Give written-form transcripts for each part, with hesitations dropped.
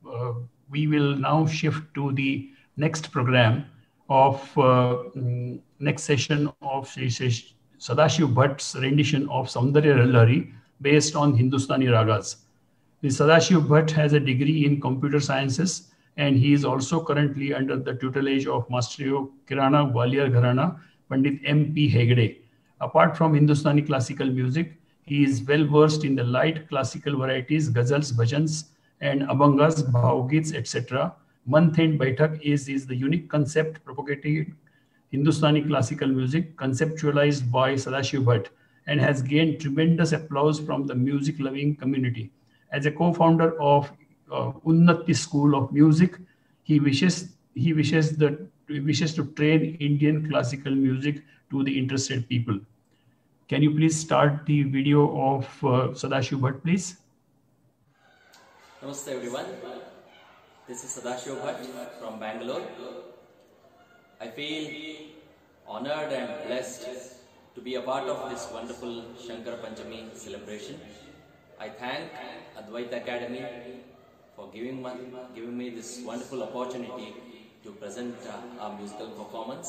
we will now shift to the next program of next session of Sadashiv Bhatt's rendition of Saundarya Lahari based on Hindustani ragas. Sadashiv Bhatt has a degree in computer sciences, and he is also currently under the tutelage of Maestro Kirana Gwalior Gharana Pandit M.P. Hegde. Apart from Hindustani classical music, he is well versed in the light classical varieties, ghazals, bhajans, and abhangas, bhavgits, etc. Month End Baitak is the unique concept propagating Hindustani classical music conceptualized by Sadashiv Bhatt and has gained tremendous applause from the music-loving community. As a co-founder of Unnati School of Music, he wishes to train Indian classical music to the interested people. Can you please start the video of Sadashiv Bhatt, please? Namaste everyone. This is Sadashiv Bhatt from Bangalore. I feel honored and blessed to be a part of this wonderful Shankara Panchami celebration. I thank Advaita Academy for giving me this wonderful opportunity to present our musical performance.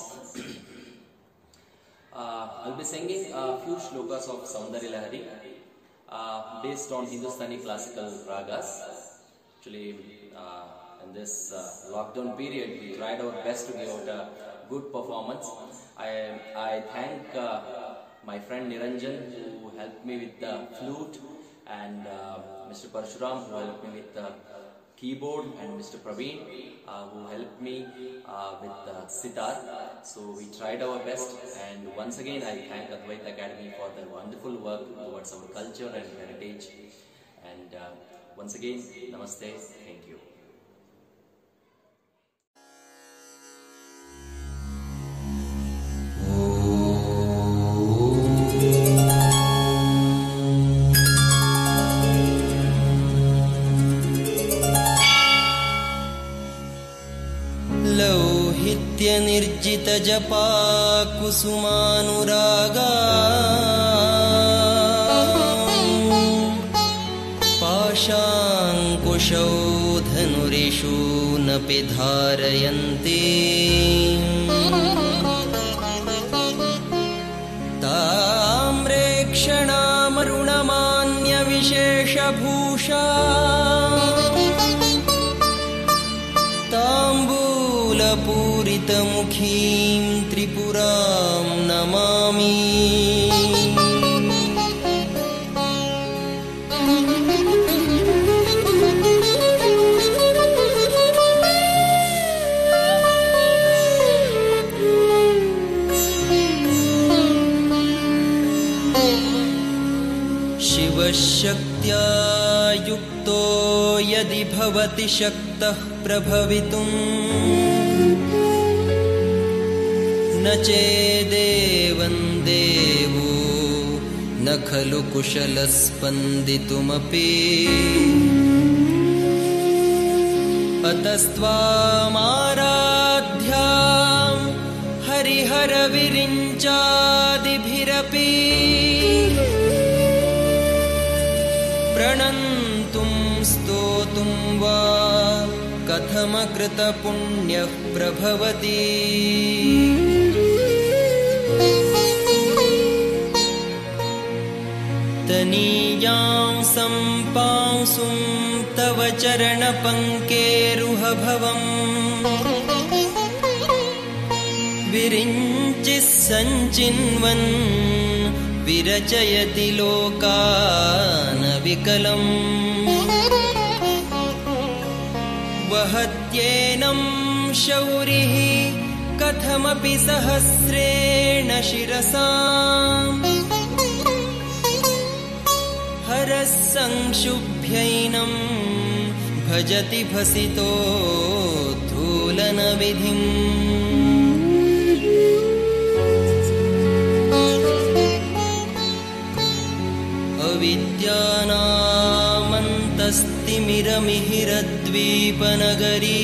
I'll be singing a few shlokas of Saundarya Lahari based on Hindustani classical ragas. Actually, in this lockdown period, we tried our best to give out a good performance. I thank my friend Niranjan, who helped me with the flute, and Mr. Parshuram, who helped me with the keyboard, and Mr. Praveen, who helped me with the sitar. So we tried our best, and once again I thank Advaita Academy for their wonderful work towards our culture and heritage. And once again, namaste, thank you. निर्जित जपा कुसुमानुरागा पाशाङ्कुशौ धनुरिषु न पिधारयन्ति ताम्रेक्षणामरुणमान्यविशेषभूषा पूरितमुखीं त्रिपुरां नमामि। शिवशक्त्या युक्तो यदि भवति शक्तः प्रभवितुम् न चेदेवं देवो न खलु कुशलस्पन्दितुमपि अतस्त्वामाराध्यां हरिहरविरिञ्चादिभिरपि प्रणन्तुं स्तोतुं वा कथमकृतपुण्यः प्रभवति। तनीयां सम्पांसुं तव चरणपङ्केरुहभवम् विरिञ्चिः सञ्चिन्वन् विरचयति लोकानविकलम् वहत्येनं शौरिः कथमपि सहस्रेण शिरसाम् हरः संक्षुभ्यैनं भजति भसितो धूलनविधिम् अविद्यानामन्तस्तिमिरमिहिरद्वीपनगरी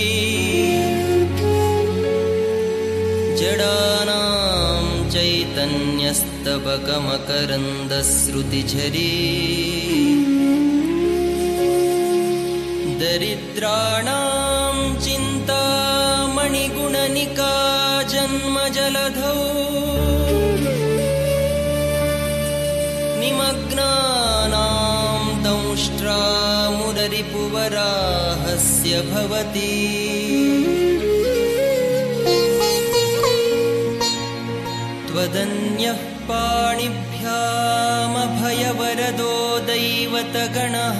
जडानां चैतन्यस्तबकमकरन्दस्रुतिझरी दरिद्राणां चिन्तामणिगुणनिका जन्मजलधौ निमग्नानां दंष्ट्रामुररिपुवराहस्य भवति त्वदन्यः पाणिभ्यामभयवरदो दैवतगणः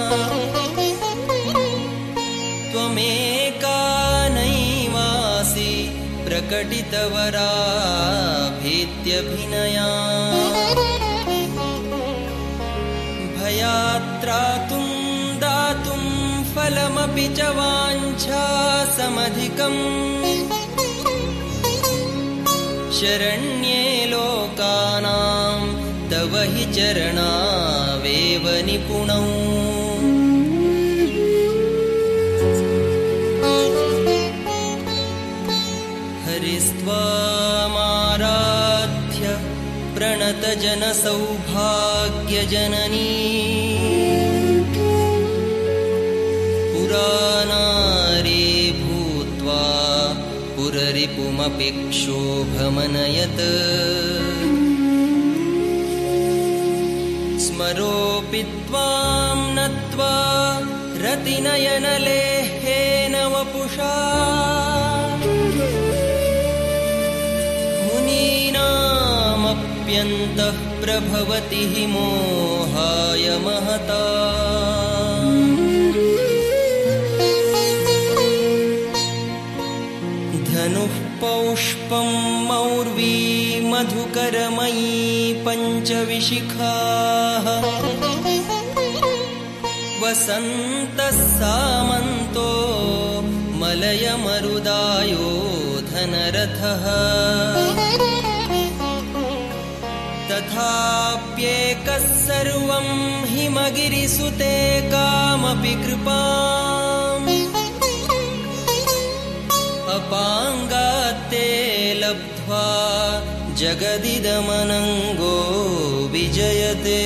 त्वमेका नैवासि प्रकटितवराभीत्यभिनया भयात्रातुं दातुं फलमपि च वाञ्छासमधिकम् शरण्ये लोकानां तव हि चरणावेव निपुणौ हरिस्त्वामाराध्य प्रणतजनसौभाग्यजननी पुरानारी भूत्वा पुररिपुमपि क्षोभमनयत् स्मरोऽपि त्वां नत्वा रतिनयनलेहेन वपुषा मुनीनामप्यन्तः प्रभवति हि मोहाय महता धनुः पौष्पं मौर्वी मधुकरमयी पञ्चविशिखाः वसन्तः सामन्तो मलयमरुदायो धनरथः तथाप्येकः सर्वं हिमगिरिसुते कामपि कृपाम् अपाङ्गात्ते लब्ध्वा जगदिदमनङ्गो विजयते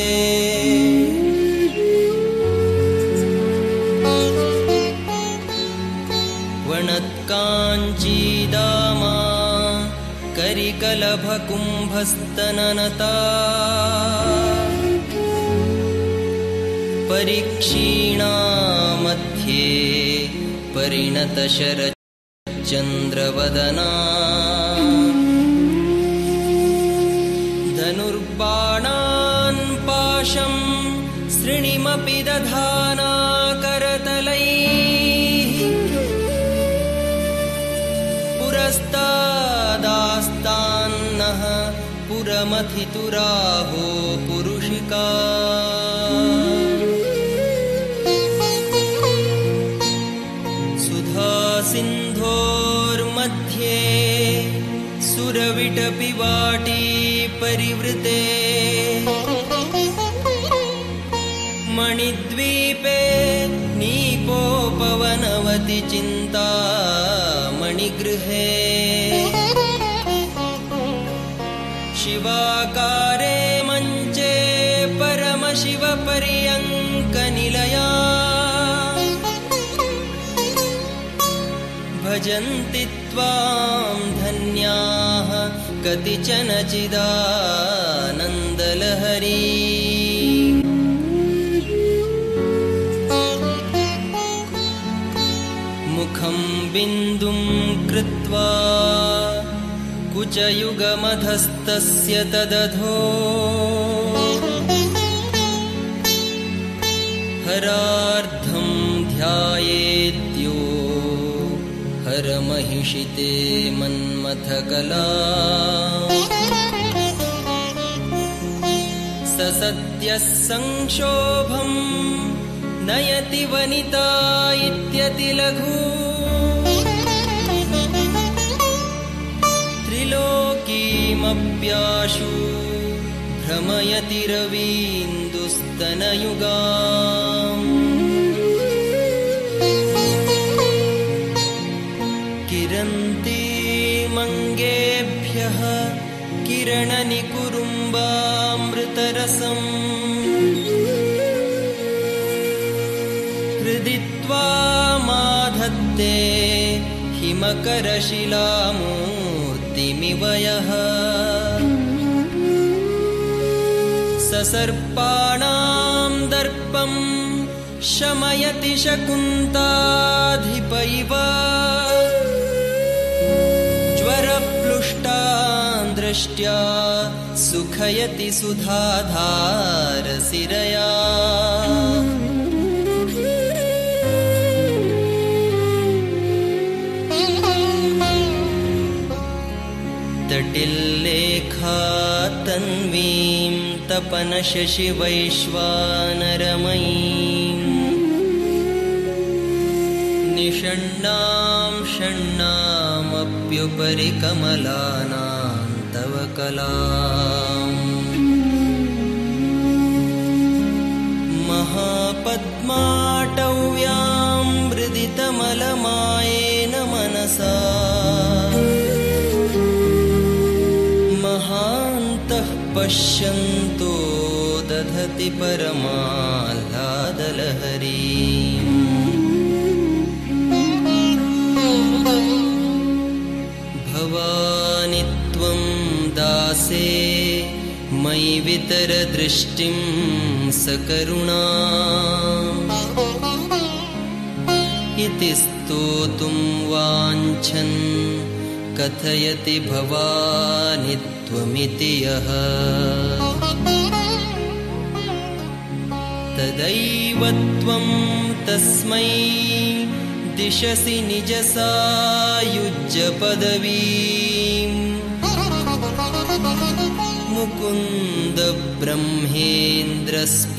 वणत्काञ्चीदामा करिकलभकुम्भस्तननता परिक्षीणा मध्ये परिणतशरच्चन्द्रवदना धनुर्बाणान् पाशं सृणिमपि दधाना करतलैः पुरस्तादास्तान्नः पुरमथितुराहो पुरुषिका सुधासिन्धोर्मध्ये सुरविटपिवाटी परिवृते मणिद्वीपे नीपोपवनवति चिन्ता मणिगृहे शिवाकारे मञ्चे परमशिवपर्यङ्कनिलया भजन्ति त्वां धन्याः कतिचन चिदानन्दलहरी मुखं बिन्दुं कृत्वा कुचयुगमधस्तस्य तदधो हरार्धं ध्यायेद्यो हरमहिषिते मन्मथकला ससत्यः संक्षोभं नयति वनिता इत्यतिलघु त्रिलोकीमप्याशु भ्रमयति रवीन्दुस्तनयुगाम् किरन्तीमङ्गेभ्यः किरणनिकुरुम्बामृतरसम् हृदि त्वा ते हिमकरशिलामूर्तिमिव यः ससर्पाणां दर्पं शमयति शकुन्ताधिप इव ज्वरप्लुष्टान् दृष्ट्या सुखयति सुधाधारसिरया तटिल्लेखा तन्वीं तपनशशिवैश्वानरमयीं निषण्णां षण्णामप्युपरि कमलानां तव कलाम् महापद्माटव्यां मृदितमलमायेन मनसा महान्तः पश्यन्तो दधति परमाह्लादलहरीम् भवानि त्वं दासे मयि वितरदृष्टिं सकरुणा इति स्तोतुं वाञ्छन् कथयति भवानि त्वमिति यः तदैव त्वं तस्मै दिशसि निजसायुज्य पदवीम् मुकुन्द ब्रह्मेन्द्र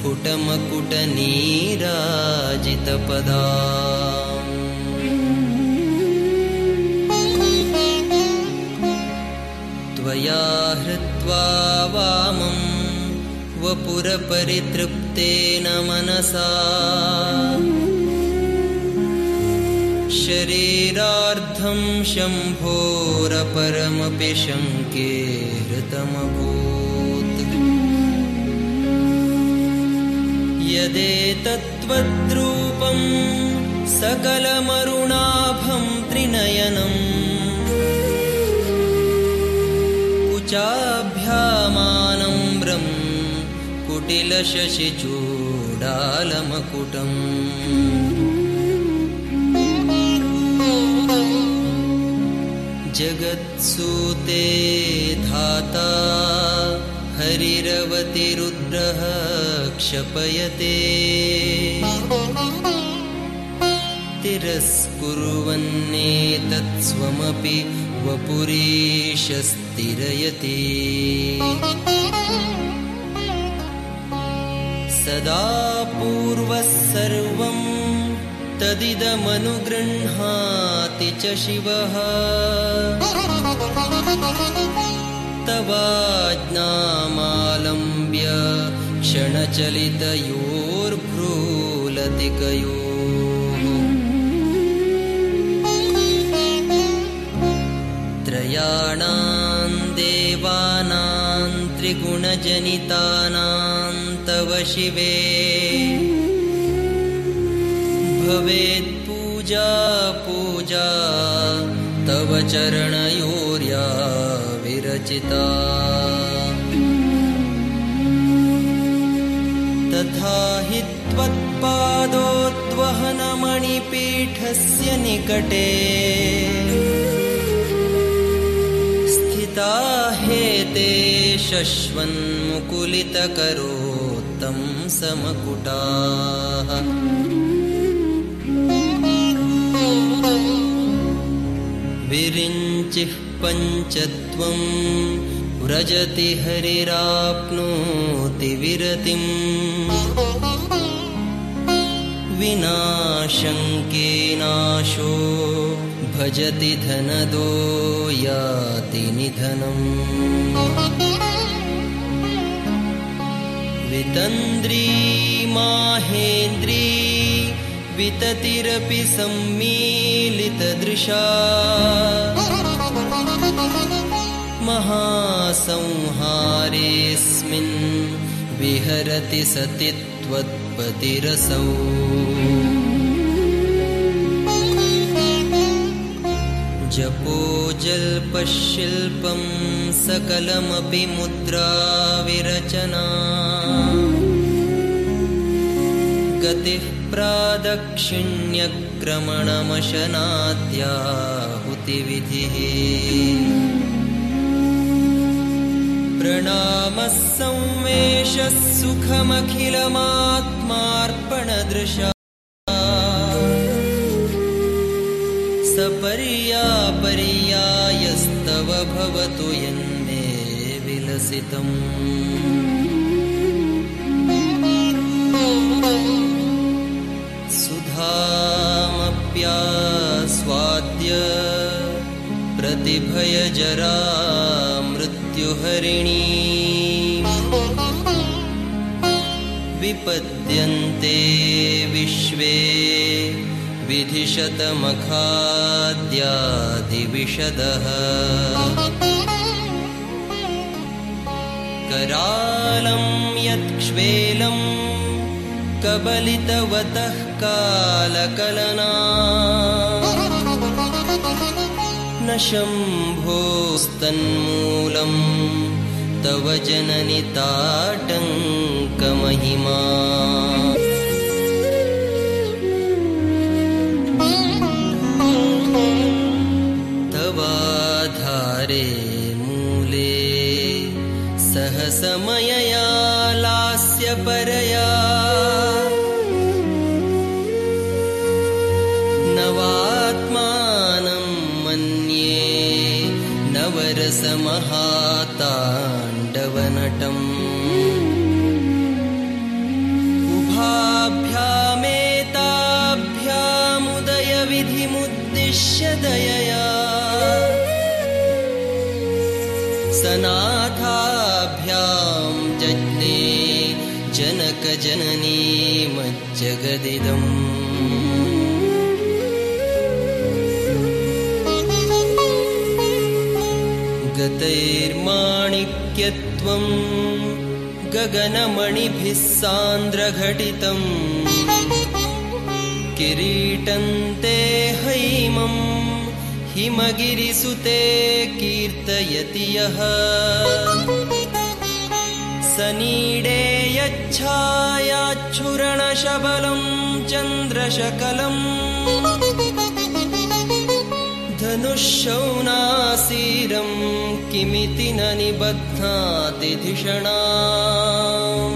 स्फुटमकुटनीराजितपदाम् त्वया हृत्वा वामं वपुरपरितृप्तेन मनसा शरीरार्धं शम्भोरपरमपि शङ्के हृतमभूत् यदेतत्त्वद्रूपं सकलमरुणाभं त्रिनयनम् कुचाभ्यामानम्रं कुटिलशशिचूडालमकुटम् जगत्सूते धाता हरिरवतिरुद्रः क्षपयते तिरस्कुर्वन्नेतत्स्वमपि वपुरीशस्तिरयति सदा पूर्वः सर्वं तदिदमनुगृह्णाति च शिवः तवाज्ञामालम्ब्य क्षणचलितयोर्भ्रूलतिकयोः त्रयाणां देवानां त्रिगुणजनितानां तव शिवे भवेत् पूजा पूजा तव चरणयोर्या विरचिता तथा हि त्वत्पादोद्वहनमणिपीठस्य निकटे स्थिता हेते शश्वन्मुकुलितकरोत्तं समकुटाः विरिञ्चिः पञ्चत्वं व्रजति हरिराप्नोति विरतिम् विनाशङ्केनाशो भजति धनदो याति निधनम् वितन्द्री माहेन्द्री विततिरपि सम्मीलितदृशा महासंहारेऽस्मिन् विहरति सति त्वत्पतिरसौ जपो जल्पशिल्पं सकलमपि मुद्रा विरचना गतिः प्रादक्षिण्यक्रमणमशनाद्याहुतिविधिः प्रणामः संवेशः सुखमखिलमात्मार्पणदृशा सपर्यापर्यायस्तव भवतु यन्मे विलसितम् सुधामप्यास्वाद्य प्रतिभयजरा मृत्युहरिणी विपद्यन्ते विश्वे विधिशतमखाद्यादिविशदः करालं यत्क्ष्वेलं कबलितवतः कालकलना न शम्भोस्तन्मूलं तव जननि ताटङ्कमहिमा तवाधारे मूले सहसमयया लास्यपरया नवात्मानं मन्ये नवरसमहाताण्डवनटम् उभाभ्यामेताभ्यामुदयविधिमुद्दिश्य दयया सनाथाभ्यां जज्ञे जनकजननी मज्जगदिदम् गतैर्माणिक्यत्वं गगनमणिभिः सान्द्रघटितं किरीटन्ते हैमं हिमगिरिसुते कीर्तयति यः सनीडे यच्छायाच्छुरणशबलं चन्द्रशकलम् धनुःशौनासीरं किमिति न निबध्नाति धिषणाम्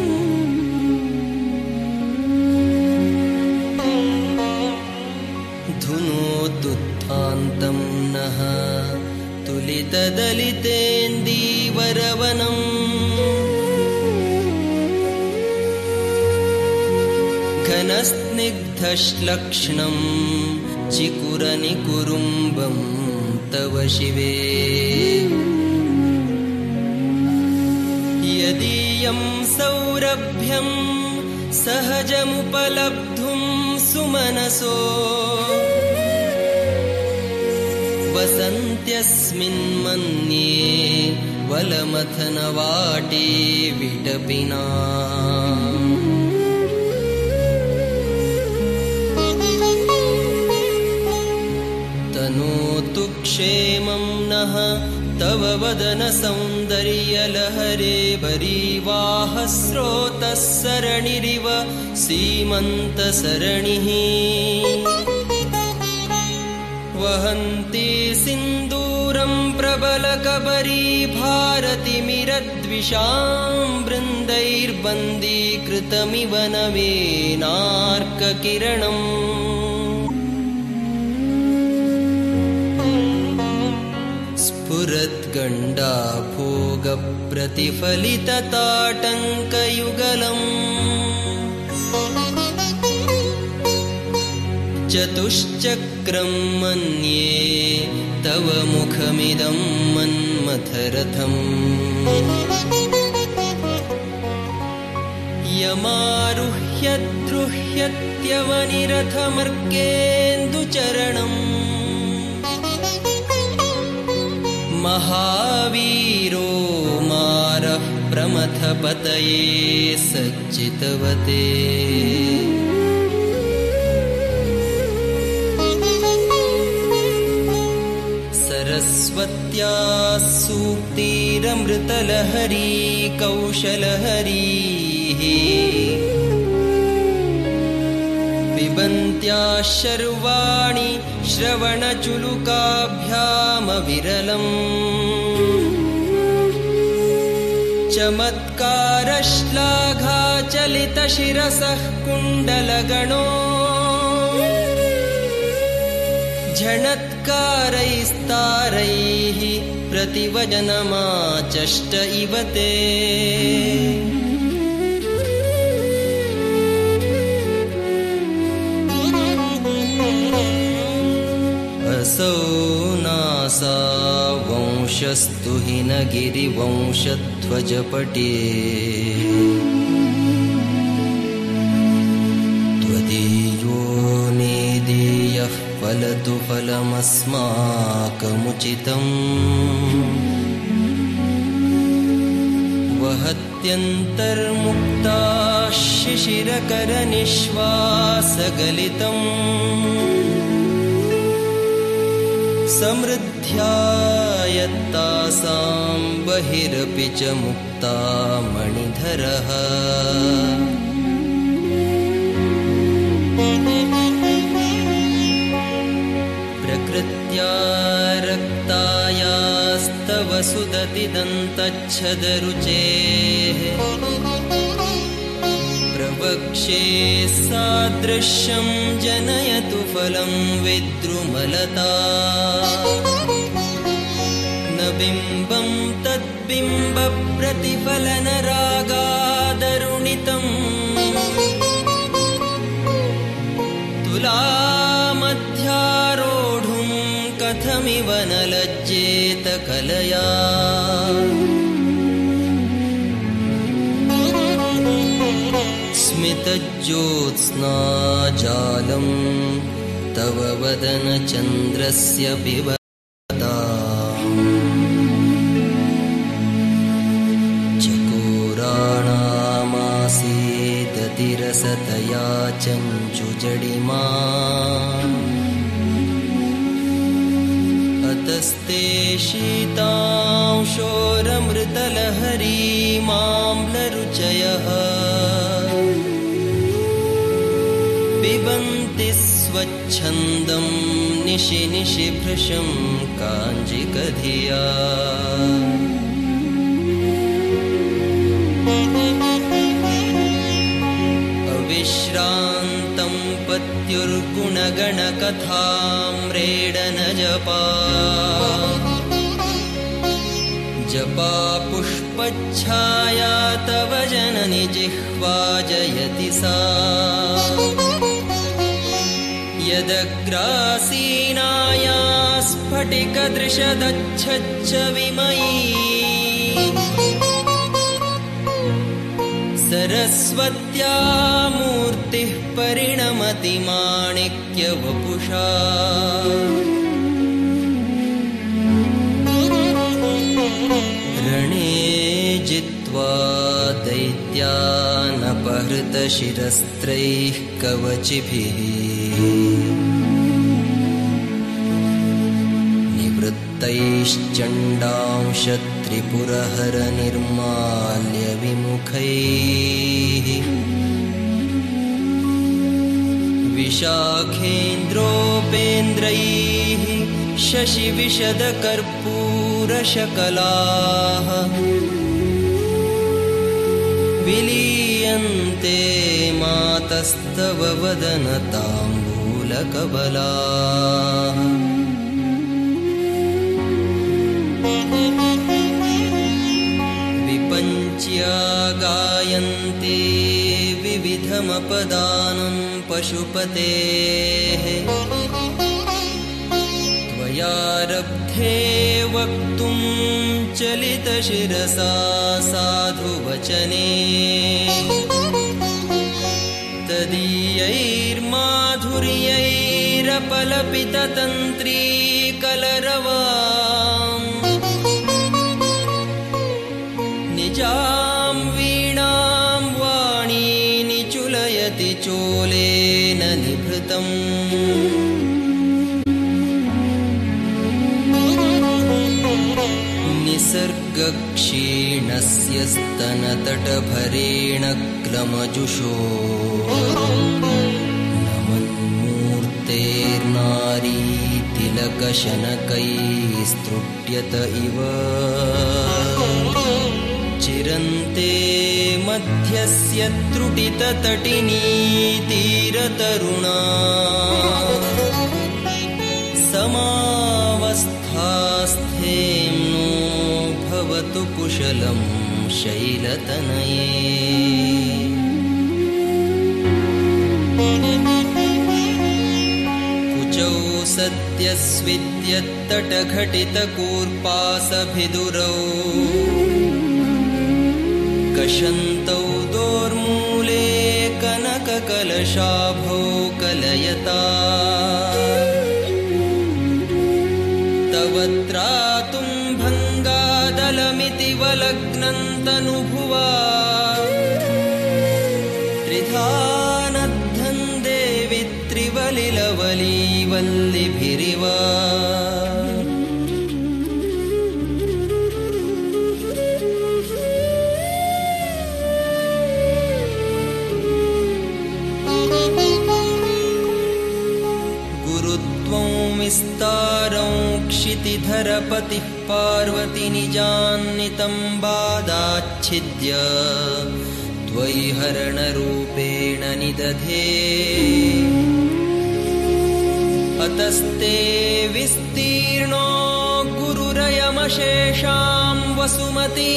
धुनोतुत्थान्तं नः तुलितदलितेन्दीवरवनम् घनस्निग्धश्लक्ष्णं चिकुरनिकुरुम्बं तव शिवे यदीयं सौरभ्यं सहजमुपलब्धुं सुमनसो वसन्त्यस्मिन् मन्ये वलमथनवाटे विटपिना तनोतु क्षेमं नः तव वदन सौन्दर्यलहरे वरीवाहस्रोतः सरणिरिव सीमन्तसरणिः वहन्ति सिन्दूरं प्रबलकबरी भारतिमिरद्विषां बृन्दैर्बन्दीकृतमिव नवेनार्ककिरणम् स्फुरद्गण्डाभोगप्रतिफलितताटङ्कयुगलम् चतुश्चक्रं मन्ये तव मुखमिदं मन्मथरथम् यमारुह्यद्रुह्यत्यवनिरथमर्केन्दुचरणम् महावीरो मारः प्रमथपतये सज्जितवते सरस्वत्या सूक्तिरमृतलहरी कौशलहरीः पिबन्त्या शर्वाणि श्रवणचुलुकाभ्यामविरलम् चमत्कारश्लाघाचलितशिरसः कुण्डलगणो झणत्कारैस्तारैः प्रतिवचनमाचष्ट इव ते असौ नासा वंशस्तु हि न गिरिवंशध्वजपटे त्वदीयो नेदीयः फलतु फलमस्माकमुचितम् वहत्यन्तर्मुक्ता शिशिरकरनिश्वासगलितम् समृद्ध्या यत्तासां बहिरपि च मुक्ता मणिधरः प्रकृत्या रक्तायास्तव सुदतिदन्तच्छदरुचेः प्रवक्ष्ये सादृश्यं जनयतु फलं विद्रुमलता न बिम्बं तद्बिम्बप्रतिफलनरागादरुणितम् तुलामध्यारोढुं कथमिव न लज्जेत कलया स्मितज्योत्स्नाजालं तव वदनचन्द्रस्य पिबताम् चकोराणामासीदतिरसतया चञ्चुजडिमा अतस्ते शीतांशोरमृतलहरी माम्लरुचयः पिबन्ति स्वच्छन्दं निशि निशि भृशं काञ्जिकधिया अविश्रान्तं पत्युर्गुणगणकथाम्रेडनजपा जपा पुष्पच्छाया तव जननि जिह्वा जयति सा यदग्रासीनाया स्फटिकदृशदच्छच्च विमयी सरस्वत्या मूर्तिः परिणमति माणिक्यवपुषा रणे जित्वा दैत्यानपहृतशिरस्त्रैः कवचिभिः निवृत्तैश्चण्डांशत्रिपुरहरनिर्माल्यविमुखैः विशाखेन्द्रोपेन्द्रैः शशिविशदकर्पूरशकलाः विलीयन्ते मातस्तव वदनताम्बूलकबलाः विपञ्च्या गायन्ते विविधमपदानं पशुपतेः त्वयारब्धे वक्तुं चलितशिरसा साधुवचने तदीयैर्माधुर्यैरपलपिततन्त्रीकलरवाम् निजां वीणां वाणी निचुलयति चोलेन निभृतम् विसर्गक्षीणस्य स्तनतटभरेण क्लमजुषो नमन्मूर्तेर्नारी तिलकशनकैस्तृट्यत इव चिरन्ते मध्यस्य त्रुटिततटिनी तीरतरुणा समावस्थास्थेम्नो भवतु कुशलं शैलतनये कुचौ सद्यस्विद्यत्तटघटितकूर्पासभिदुरौ कषन्तौ दोर्मूले कनककलशाभौ कलयता तव त्रातुं भङ्गादलमिति वलग्नन्तनुभुवा त्रिधा नद्धन् देवि त्रिवलिलवलीवल्लिभिरिव विस्तारं क्षितिधरपतिः पार्वती निजान्नितम्बादाच्छिद्य त्वयि हरणरूपेण निदधे अतस्ते विस्तीर्णो गुरुरयमशेषां वसुमती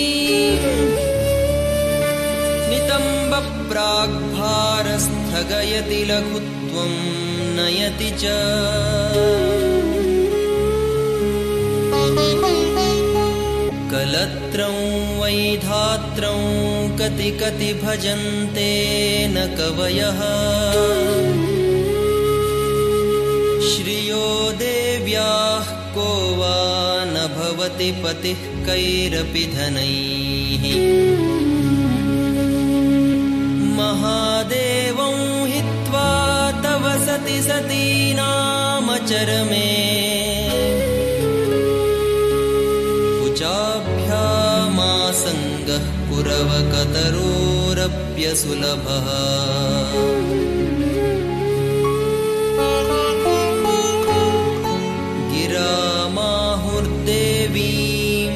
नितम्बप्राग्भारस्थगयति लघुत्वं नयति च कलत्रं वैधात्रं कति कति भजन्ते न कवयः श्रियो देव्याः को वा न भवति पतिः कैरपि धनैः महादेवं हित्वा तव सति सतीनामचरमे कुचाभ्यामासङ्गः पुरवकतरोरप्यसुलभः गिरामाहुर्देवीं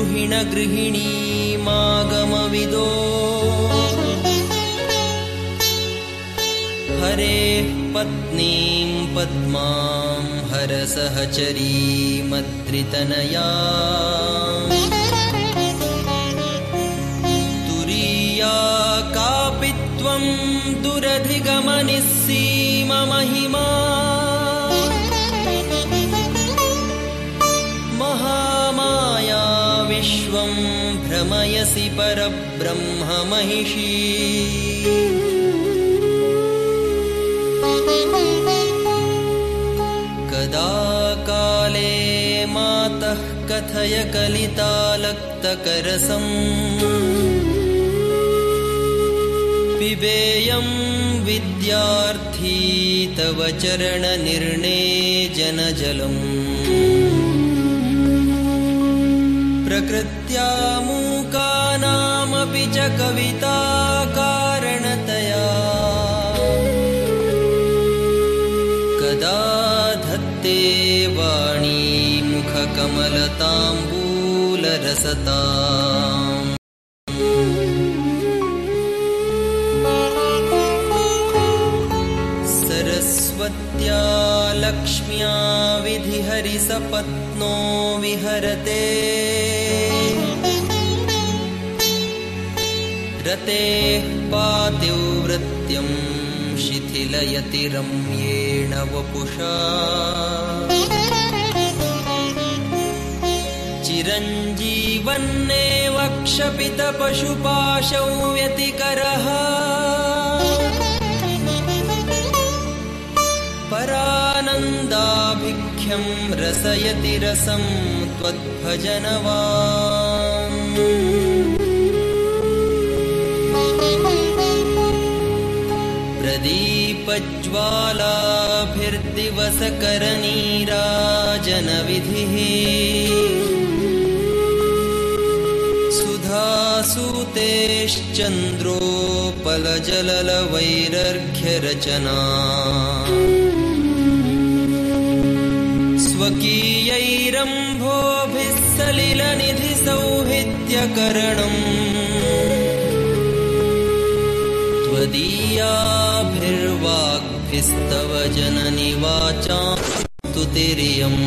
द्रुहिणगृहिणीमागमविदो हरेः पत्नीं पद्मां हरसहचरीमद्रितनया तुरीया कापि त्वं दुरधिगमनिस्सीममहिमा महामाया विश्वं भ्रमयसि परब्रह्ममहिषी कदा काले मातः कथय कलितालक्तकरसं पिबेयं विद्यार्थी तव चरणनिर्णेजनजलम् प्रकृत्या मूकानामपि च कविता कारणतया कदा धत्ते वाणी मुखकमलताम्बूलरसताम् सरस्वत्या लक्ष्म्या विधिहरिसपत्नो विहरते रतेः पातिव्रत्यं शिथिलयति रम्येण वपुषा चिरञ्जीवन्नेव क्षपितपशुपाशौ व्यतिकरः परानन्दाभिख्यं रसयति रसं त्वद्भजनवान् प्रदीपज्वालाभिर्दिवसकरनीराजनविधिः सूतेश्चन्द्रोपलजललवैरर्घ्यरचना स्वकीयैरम्भोभिः सलिलनिधिसौहित्यकरणम् त्वदीयाभिर्वाग्भिस्तव जननि वाचां स्तुतिरियम्।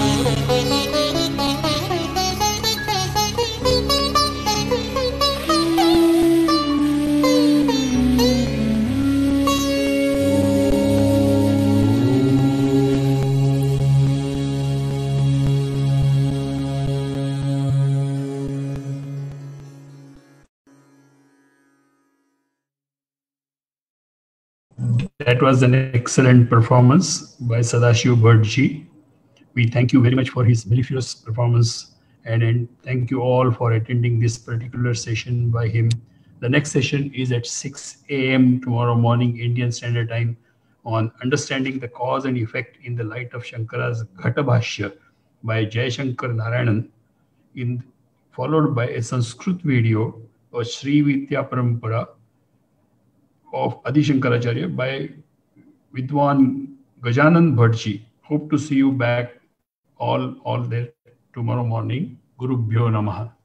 That was an excellent performance by Sadashiv Bhattji. We thank you very much for his mellifluous performance, and thank you all for attending this particular session by him. The next session is at 6 a.m. tomorrow morning, Indian Standard Time, on understanding the cause and effect in the light of Shankara's Ghatabhashya by Jayashankar Narayanan, followed by a Sanskrit video of Sri Vidya Parampara of Adi Shankaracharya by Vidwan Gajanan Bhattji. Hope to see you back all there tomorrow morning. Gurubhyo Namaha.